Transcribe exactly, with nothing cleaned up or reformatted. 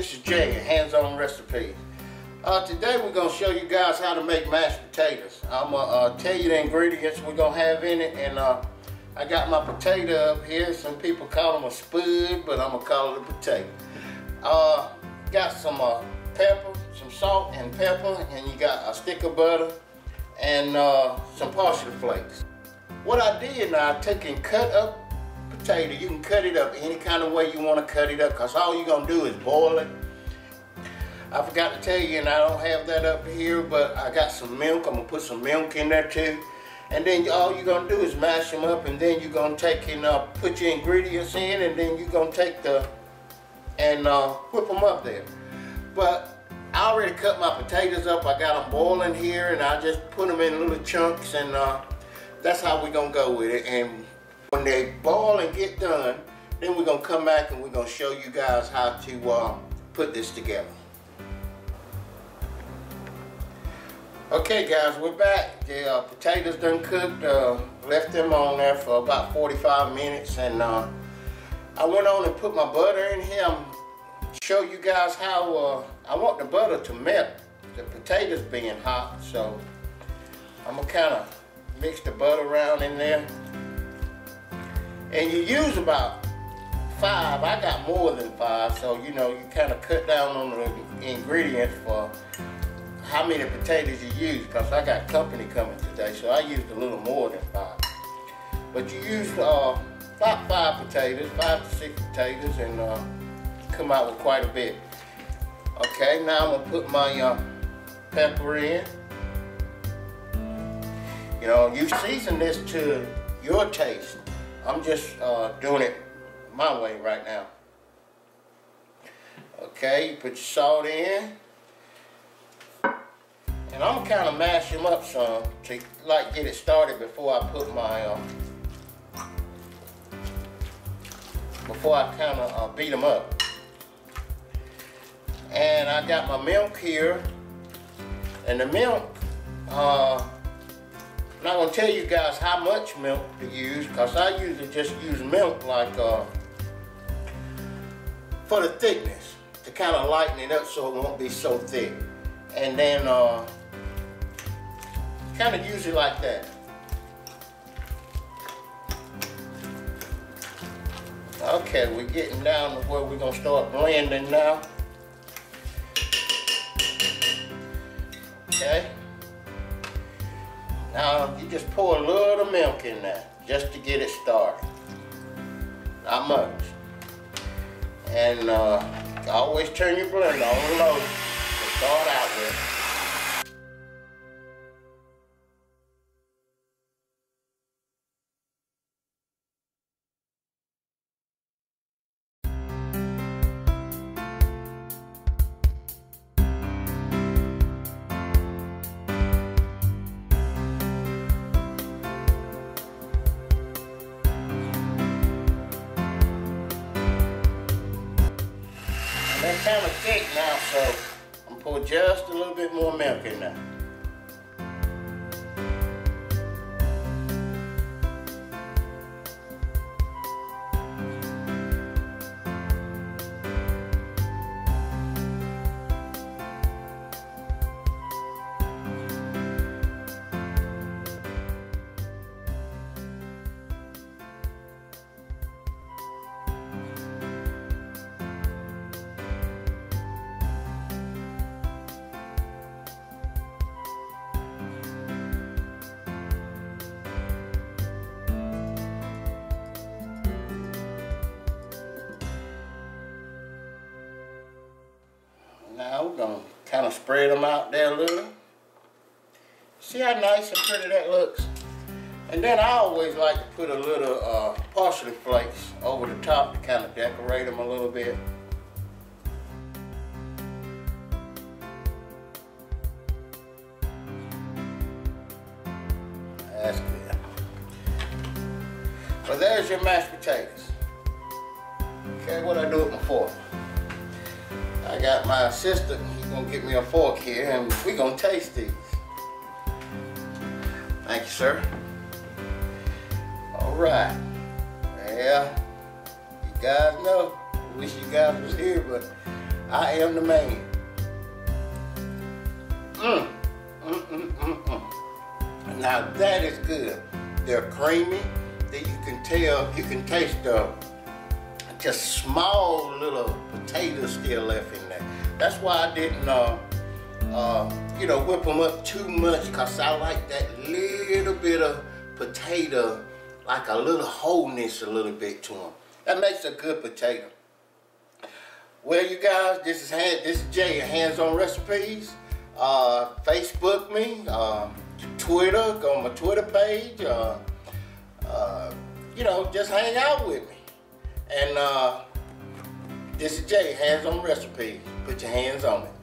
This is Jay, Hands-On Recipes. Uh, today we're going to show you guys how to make mashed potatoes. I'm going to uh, tell you the ingredients we're going to have in it, and uh, I got my potato up here. Some people call them a spud, but I'm going to call it a potato. Uh, got some uh, pepper, some salt and pepper, and you got a stick of butter and uh, some parsley flakes. What I did now, I took and cut up potato. You can cut it up any kind of way you want to cut it up, because all you're going to do is boil it. I forgot to tell you, and I don't have that up here, but I got some milk. I'm going to put some milk in there too. And then all you're going to do is mash them up, and then you're going to take and uh, put your ingredients in, and then you're going to take the, and uh, whip them up there. But I already cut my potatoes up. I got them boiling here, and I just put them in little chunks, and uh, that's how we're going to go with it. And when they boil and get done, then we're going to come back and we're going to show you guys how to uh, put this together. Okay guys, we're back. The uh, potatoes done cooked. Uh, left them on there for about forty-five minutes, and uh, I went on and put my butter in here. I'm show you guys how uh, I want the butter to melt. The potatoes being hot, so I'm gonna kind of mix the butter around in there. And you use about five. I got more than five, so you know you kind of cut down on the ingredients for how many potatoes you use, because I got company coming today, so I used a little more than five. But you use uh, about five potatoes, five to six potatoes, and uh, come out with quite a bit. Okay, now I'm gonna put my uh, pepper in. You know, you season this to your taste. I'm just uh, doing it my way right now. Okay, you put your salt in. And I'm kind of mash them up some to like get it started before I put my, uh, before I kind of uh, beat them up. And I got my milk here. And the milk, uh, I'm not going to tell you guys how much milk to use, because I usually just use milk like uh, for the thickness, to kind of lighten it up so it won't be so thick. And then uh, kind of use it like that. Okay, we're getting down to where we're going to start blending now. Okay. Now you just pour a little milk in there just to get it started. Not much. And uh, always turn your blender on low to start out with. They're kind of thick now, so I'm gonna pour just a little bit more milk in there. Now we're going to kind of spread them out there a little. See how nice and pretty that looks? And then I always like to put a little uh, parsley flakes over the top to kind of decorate them a little bit. That's good. So there's your mashed potatoes. Okay, what I do with my fork? I got my assistant, he's gonna get me a fork here, and we're gonna taste these. Thank you, sir. All right. Well, you guys know, I wish you guys was here, but I am the man. Mmm, mm, mm, mm, mm. Now that is good. They're creamy. That you can tell, you can taste the just small little potatoes still left in there. That's why I didn't, uh, uh, you know, whip them up too much, because I like that little bit of potato, like a little wholeness a little bit to them. That makes a good potato. Well, you guys, this is hand, this is Jay, Hands On Recipes. Uh, Facebook me, uh, Twitter, go on my Twitter page. Uh, uh, you know, just hang out with me. And uh, this is Jay, Hands On Recipes. Put your hands on it.